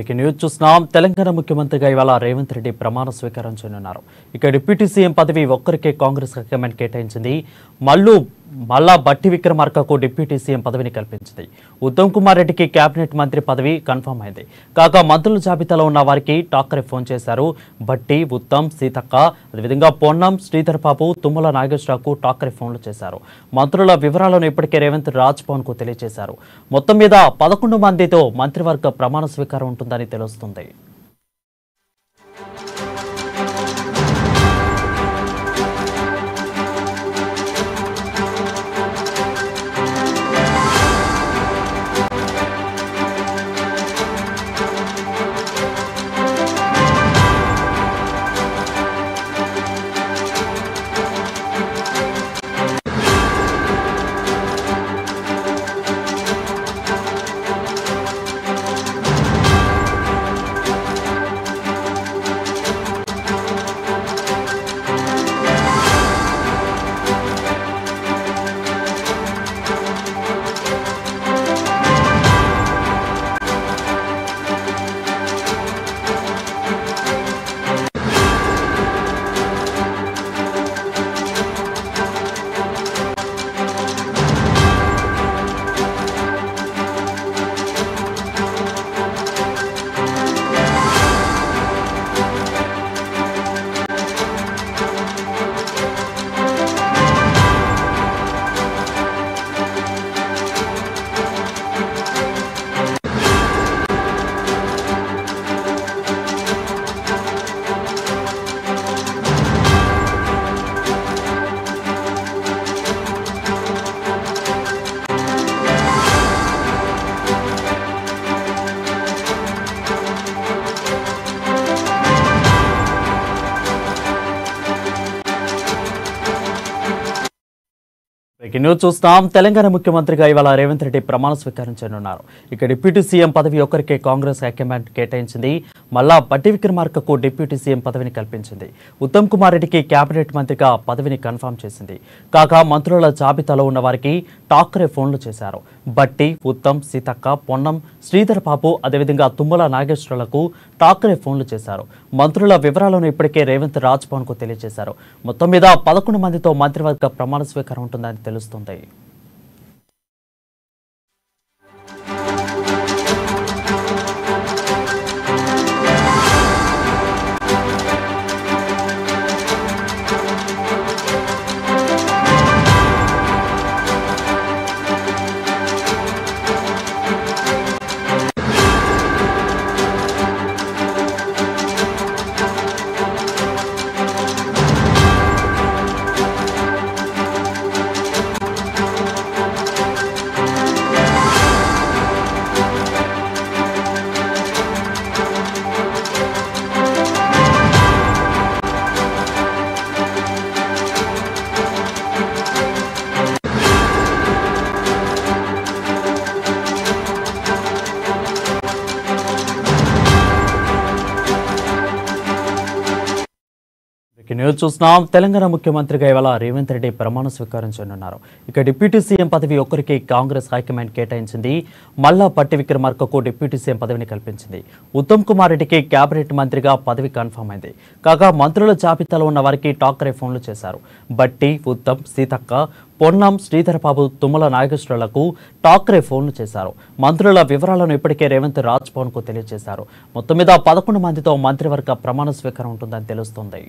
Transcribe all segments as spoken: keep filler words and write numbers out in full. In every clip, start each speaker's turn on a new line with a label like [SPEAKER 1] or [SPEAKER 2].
[SPEAKER 1] Breaking news చూస్తున్నాం. తెలంగాణ ముఖ్యమంత్రిగా ఇవాళ రేవంత్ రెడ్డి ప్రమాణ స్వీకారం చేయనున్నారు. ఇక డిప్యూటీ సీఎం పదవి ఒక్కరికే కాంగ్రెస్ హైకమాండ్ కేటాయించింది. మల్లు మల్లా బట్టి విక్రమార్కకు డిప్యూటీ సీఎం పదవిని కల్పించింది. ఉత్తమ్ కుమార్ రెడ్డికి కేబినెట్ మంత్రి పదవి కన్ఫర్మ్ అయింది. కాగా మంత్రుల జాబితాలో ఉన్న వారికి ఠాకరే ఫోన్ చేశారు. బట్టి, ఉత్తమ్, సీతక్క, అదేవిధంగా పొన్నం, శ్రీధర్ బాబు, తుమ్మల నాగేశ్వరరావుకు ఠాకరే ఫోన్లు చేశారు. మంత్రుల వివరాలను ఇప్పటికే రేవంత్ రాజ్ భవన్ కు తెలియజేశారు. మొత్తం మీద పదకొండు మందితో మంత్రివర్గ ప్రమాణ స్వీకారం ఉంటుందని తెలుస్తుంది. న్యూస్ చూస్తాం. తెలంగాణ ముఖ్యమంత్రిగా ఇవాళ రేవంత్ రెడ్డి ప్రమాణ స్వీకారం చేయనున్నారు. ఇక డిప్యూటీ సీఎం పదవి ఒక్కరికే కాంగ్రెస్ హైకమాండ్ కేటాయించింది. మల్లా బట్టి విక్రమార్కకు డిప్యూటీ సీఎం పదవిని కల్పించింది. ఉత్తమ్ కుమార్ రెడ్డికి కేబినెట్ మంత్రిగా పదవిని కన్ఫర్మ్ చేసింది. కాగా మంత్రుల జాబితాలో ఉన్న వారికి ఠాకరే ఫోన్లు చేశారు. బట్టి, ఉత్తమ్, సీతక్క, పొన్నం, శ్రీధర్ బాబు, అదేవిధంగా తుమ్మల నాగేశ్వరరావులకు ఠాకరే ఫోన్లు చేశారు. మంత్రుల వివరాలను ఇప్పటికే రేవంత్ రాజ్ భవన్ కు తెలియజేశారు. మొత్తం మీద పదకొండు మందితో మంత్రివర్గ ప్రమాణ స్వీకారం ఉంటుందని తెలుస్తుంది. న్యూస్ చూస్తున్నాం. తెలంగాణ ముఖ్యమంత్రిగా ఇవాళ రేవంత్ రెడ్డి ప్రమాణ స్వీకారం చేయనున్నారు. ఇక డిప్యూటీ సీఎం పదవి ఒక్కరికి కాంగ్రెస్ హైకమాండ్ కేటాయించింది. మల్లా బట్టి విక్రమార్కకు డిప్యూటీ సీఎం పదవిని కల్పించింది. ఉత్తమ్ కుమార్ రెడ్డికి కేబినెట్ మంత్రిగా పదవి కన్ఫర్మ్ అయింది. కాగా మంత్రుల జాబితాలో ఉన్న వారికి ఠాకరే ఫోన్లు చేశారు. బట్టి, ఉత్తమ్, సీతక్క, పొన్నం, శ్రీధర్ బాబు, తుమ్మల నాగేశ్వరరావులకు ఠాకరే ఫోన్లు చేశారు. మంత్రుల వివరాలను ఇప్పటికే రేవంత్ రాజ్ భవన్ కు తెలియజేశారు. మొత్తం మీద పదకొండు మందితో మంత్రివర్గ ప్రమాణ స్వీకారం ఉంటుందని తెలుస్తుంది.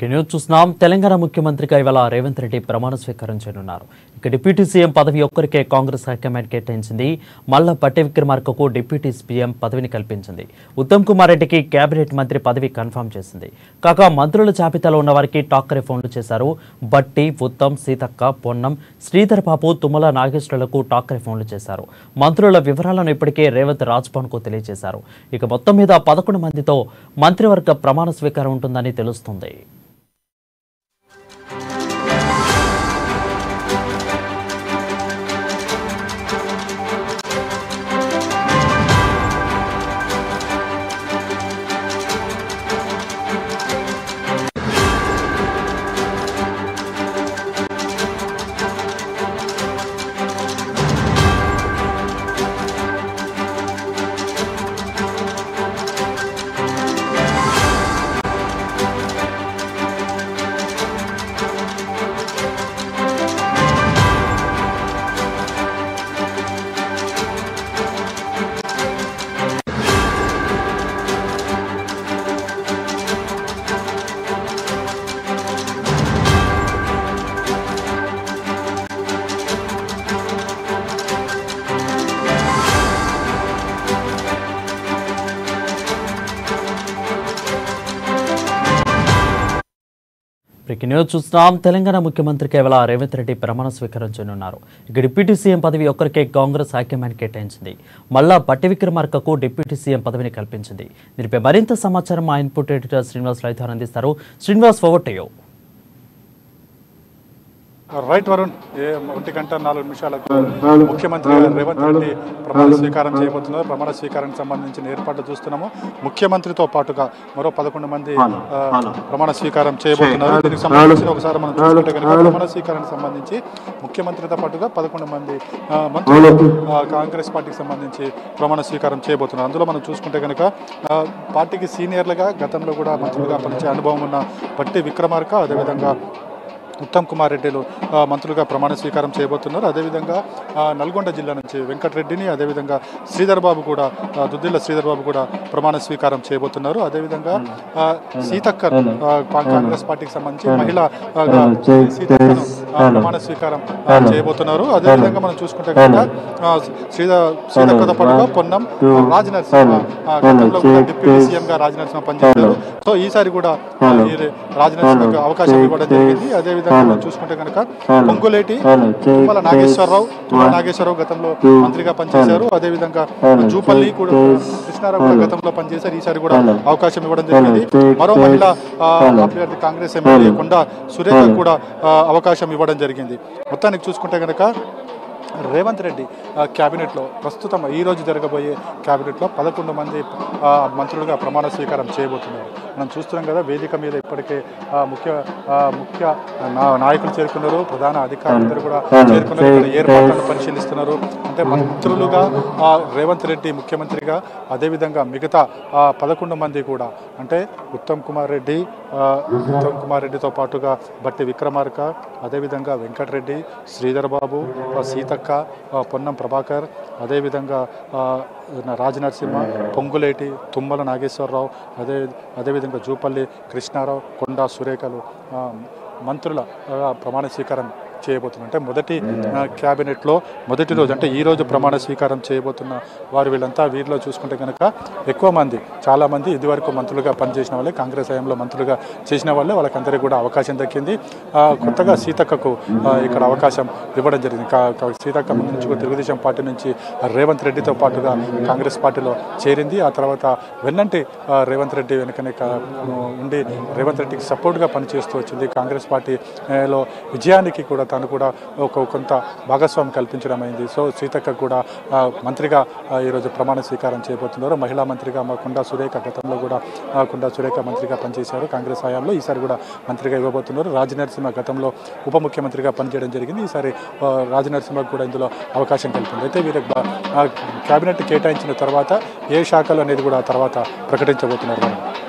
[SPEAKER 1] బ్రేకింగ్ న్యూస్ చూస్తున్నాం. తెలంగాణ ముఖ్యమంత్రిగా ఇవాళ రేవంత్ రెడ్డి ప్రమాణ స్వీకారం చేయనున్నారు. ఇక డిప్యూటీ సీఎం పదవి ఒక్కరికే కాంగ్రెస్ హైకమాండ్ కేటాయించింది. మల్లా భట్టి విక్రమార్కకు డిప్యూటీ సీఎం పదవిని కల్పించింది. ఉత్తమ్ కుమార్ రెడ్డికి కేబినెట్ మంత్రి పదవి కన్ఫర్మ్ చేసింది. కాగా మంత్రుల జాబితాలో ఉన్న వారికి టాక్కరే ఫోన్లు చేశారు. భట్టి, ఉత్తమ్, సీతక్క, పొన్నం, శ్రీధర్ బాబు, తుమ్మల నాగేశ్వరులకు టాక్కరే ఫోన్లు చేశారు. మంత్రుల వివరాలను ఇప్పటికే రేవంత్ రాజ్భవన్ కు తెలియజేశారు. ఇక మొత్తం మీద పదకొండు మందితో మంత్రివర్గ ప్రమాణ స్వీకారం ఉంటుందని తెలుస్తుంది. బ్రేకింగ్ న్యూస్ చూస్తున్నాం. తెలంగాణ ముఖ్యమంత్రికి ఇవాళ రేవంత్ రెడ్డి ప్రమాణ స్వీకారం చేయనున్నారు. ఇక డిప్యూటీ సీఎం పదవి ఒక్కరికే కాంగ్రెస్ హైకమాండ్ కేటాయించింది. మల్లా భట్టి విక్రమార్కకు డిప్యూటీ సీఎం పదవిని కల్పించింది. దీనిపై మరింత సమాచారం మా ఇన్పుట్ ఎడిటర్ శ్రీనివాస్ రైతు అందిస్తారు. Srinivas, over to you.
[SPEAKER 2] Right Varun, ఏ ఒంటి గంట నాలుగు నిమిషాలకు ముఖ్యమంత్రి రేవంత్ రెడ్డి ప్రమాణ స్వీకారం చేయబోతున్నారు. ప్రమాణ స్వీకారానికి సంబంధించిన ఏర్పాట్లు చూస్తున్నాము. ముఖ్యమంత్రితో పాటుగా మరో పదకొండు మంది ప్రమాణ స్వీకారం చేయబోతున్నారు. దీనికి సంబంధించి ఒకసారి మనం చూసుకుంటే కనుక ప్రమాణ స్వీకారానికి సంబంధించి ముఖ్యమంత్రితో పాటుగా పదకొండు మంది మంత్రులు కాంగ్రెస్ పార్టీకి సంబంధించి ప్రమాణ స్వీకారం చేయబోతున్నారు. అందులో మనం చూసుకుంటే కనుక పార్టీకి సీనియర్లుగా గతంలో కూడా మంత్రులుగా పనిచే అనుభవం ఉన్న భట్టి విక్రమార్క, అదేవిధంగా ఉత్తమ్ కుమార్ రెడ్డిలు మంత్రులుగా ప్రమాణ స్వీకారం చేయబోతున్నారు. అదేవిధంగా నల్గొండ జిల్లా నుంచి వెంకటరెడ్డిని, అదేవిధంగా శ్రీధర్ బాబు కూడా దుద్దిల్ల శ్రీధర్ బాబు కూడా ప్రమాణ స్వీకారం చేయబోతున్నారు. అదేవిధంగా సీతక్క కాంగ్రెస్ పార్టీకి సంబంధించి మహిళా సీతక్కను ప్రమాణ స్వీకారం చేయబోతున్నారు. అదేవిధంగా మనం చూసుకుంటే కనుక శ్రీధర్ సీతక్కతో పాటుగా పొన్నం రాజనరసింహ గతంలో కూడా డిప్యూటీ సీఎం గా రాజనరసింహ పనిచేశారు. సో ఈసారి కూడా రాజనరసింహకు అవకాశం ఇవ్వడం జరిగింది. అదేవిధంగా మనం చూసుకుంటే కనుక పొంగులేటి తుమ్మల నాగేశ్వరరావు తుమ్మల నాగేశ్వరరావు గతంలో మంత్రిగా పనిచేశారు. అదేవిధంగా జూపల్లి కూడా కృష్ణారావు కూడా గతంలో పనిచేశారు. ఈసారి కూడా అవకాశం ఇవ్వడం జరిగింది. మరో మహిళా అభ్యర్థి కాంగ్రెస్ ఎమ్మెల్యే కొండా సురేఖ కూడా అవకాశం ఇవ్వడం జరిగింది. మొత్తానికి చూసుకుంటే కనుక రేవంత్ రెడ్డి క్యాబినెట్లో ప్రస్తుతం ఈరోజు జరగబోయే క్యాబినెట్లో పదకొండు మంది మంత్రులుగా ప్రమాణ స్వీకారం చేయబోతున్నారు. మనం చూస్తున్నాం కదా, వేదిక మీద ఇప్పటికే ముఖ్య ముఖ్య నాయకులు చేరుకున్నారు, ప్రధాన అధికారులందరూ కూడా చేరుకున్నారు, ఏర్పాట్లను పరిశీలిస్తున్నారు. అంటే మంత్రులుగా రేవంత్ రెడ్డి ముఖ్యమంత్రిగా, అదేవిధంగా మిగతా పదకొండు మంది కూడా అంటే ఉత్తమ్ కుమార్ రెడ్డి ఉత్తమ్ కుమార్ రెడ్డితో పాటుగా భట్టి విక్రమార్క, అదేవిధంగా వెంకటరెడ్డి, శ్రీధర్ బాబు, సీతక్క, పొన్నం ప్రభాకర్, అదేవిధంగా రాజనరసింహ, పొంగులేటి, తుమ్మల నాగేశ్వరరావు, అదే అదేవిధంగా జూపల్లి కృష్ణారావు, కొండా సురేఖలు మంత్రుల ప్రమాణ స్వీకారం చేయబోతున్నారు. అంటే మొదటి క్యాబినెట్లో మొదటి రోజు అంటే ఈరోజు ప్రమాణ స్వీకారం చేయబోతున్న వారు వీళ్ళంతా వీరిలో చూసుకుంటే కనుక ఎక్కువ మంది చాలామంది ఇదివరకు మంత్రులుగా పనిచేసిన వాళ్ళే, కాంగ్రెస్ హయాంలో మంత్రులుగా చేసిన వాళ్ళే, వాళ్ళకందరికీ కూడా అవకాశం దక్కింది. కొత్తగా సీతక్కకు ఇక్కడ అవకాశం ఇవ్వడం జరిగింది. సీతక్క ముందు నుంచి తెలుగుదేశం పార్టీ నుంచి రేవంత్ రెడ్డితో పాటుగా కాంగ్రెస్ పార్టీలో చేరింది. ఆ తర్వాత వెన్నంటి రేవంత్ రెడ్డి వెనుకనే ఉండి రేవంత్ రెడ్డికి సపోర్ట్గా పనిచేస్తూ వచ్చింది. కాంగ్రెస్ పార్టీలో విజయానికి కూడా తాను కూడా ఒక కొంత భాగస్వామ్యం కల్పించడం అయింది. సో సీతక్క కూడా మంత్రిగా ఈరోజు ప్రమాణ స్వీకారం చేయబోతున్నారు. మహిళా మంత్రిగా మా కొండా సురేఖ గతంలో కూడా కొండా సురేఖ మంత్రిగా పనిచేశారు కాంగ్రెస్ హయాంలో. ఈసారి కూడా మంత్రిగా ఇవ్వబోతున్నారు. రాజనరసింహ గతంలో ఉప ముఖ్యమంత్రిగా పనిచేయడం జరిగింది. ఈసారి రాజనరసింహకు కూడా ఇందులో అవకాశం కల్పింది. అయితే వీరికి కేబినెట్ కేటాయించిన తర్వాత ఏ శాఖలు అనేది కూడా తర్వాత ప్రకటించబోతున్నారు.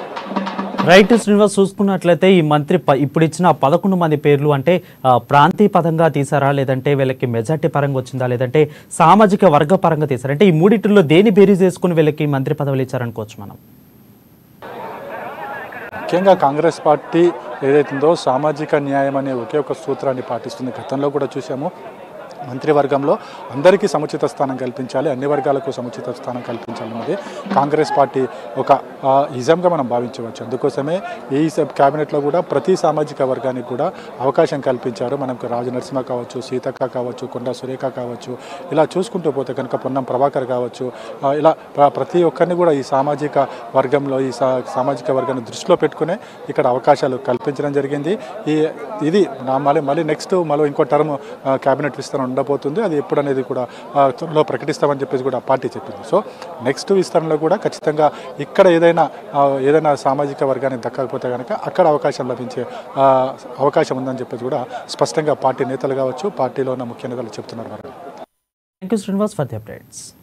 [SPEAKER 1] రైట్ శ్రీనివాస్, చూసుకున్నట్లయితే ఈ మంత్రి ఇప్పుడు ఇచ్చిన పదకొండు మంది పేర్లు అంటే ప్రాంతీయ పదంగా తీసారా, లేదంటే వీళ్ళకి మెజార్టీ పరంగా వచ్చిందా, లేదంటే సామాజిక వర్గ పరంగా తీసారా? అంటే ఈ మూడిటిలో దేని బేరీజ్ చేసుకుని వీళ్ళకి మంత్రి పదవులు ఇచ్చారనుకోవచ్చు మనం?
[SPEAKER 2] ముఖ్యంగా కాంగ్రెస్ పార్టీ ఏదైతుందో సామాజిక న్యాయం అనే ఒకే ఒక సూత్రాన్ని పాటిస్తుంది. గతంలో కూడా చూసాము, మంత్రివర్గంలో అందరికీ సముచిత స్థానం కల్పించాలి, అన్ని వర్గాలకు సముచిత స్థానం కల్పించాలన్నది కాంగ్రెస్ పార్టీ ఒక ఇజంగా మనం భావించవచ్చు. అందుకోసమే ఈ క్యాబినెట్లో కూడా ప్రతి సామాజిక వర్గానికి కూడా అవకాశం కల్పించారు. మనకు రాజు నరసింహ కావచ్చు, సీతక్క కావచ్చు, కొండా సురేఖ కావచ్చు, ఇలా చూసుకుంటూ పోతే కనుక పొన్నం ప్రభాకర్ కావచ్చు, ఇలా ప్రతి ఒక్కరిని కూడా ఈ సామాజిక వర్గంలో ఈ సామాజిక వర్గాన్ని దృష్టిలో పెట్టుకునే ఇక్కడ అవకాశాలు కల్పించడం జరిగింది. ఈ ఇది మళ్ళీ మళ్ళీ నెక్స్ట్ మళ్ళీ ఇంకో టర్మ్ క్యాబినెట్ విస్తరణ ఉండబోతుంది. అది ఎప్పుడు అనేది కూడా త్వరలో ప్రకటిస్తామని చెప్పేసి కూడా పార్టీ చెప్పింది. సో నెక్స్ట్ విస్తరణలో కూడా ఖచ్చితంగా ఇక్కడ ఏదైనా ఏదైనా సామాజిక వర్గానికి దక్కకపోతే కనుక అక్కడ అవకాశం లభించే అవకాశం ఉందని చెప్పేసి కూడా స్పష్టంగా పార్టీ నేతలు కావచ్చు, పార్టీలో ఉన్న ముఖ్య నేతలు చెప్తున్నారు.
[SPEAKER 1] Thank you Srinivas for the updates.